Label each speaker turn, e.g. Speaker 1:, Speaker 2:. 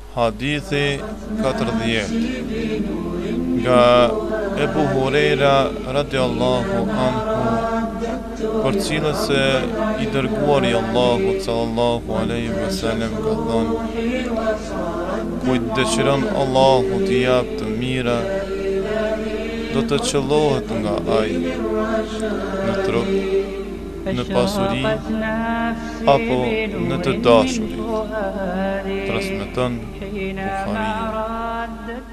Speaker 1: Hadithi 40 nga Ebu Hurera radiallahu anhu, për cilën se I dërguari Allahu sallallahu alaihi wasallam ka thonë: kujt dëshiron Allahu t'i jap të mira, do të qellohet nga ai në trup, në pasuri apo në të dashuri. Transmeton Buhariu.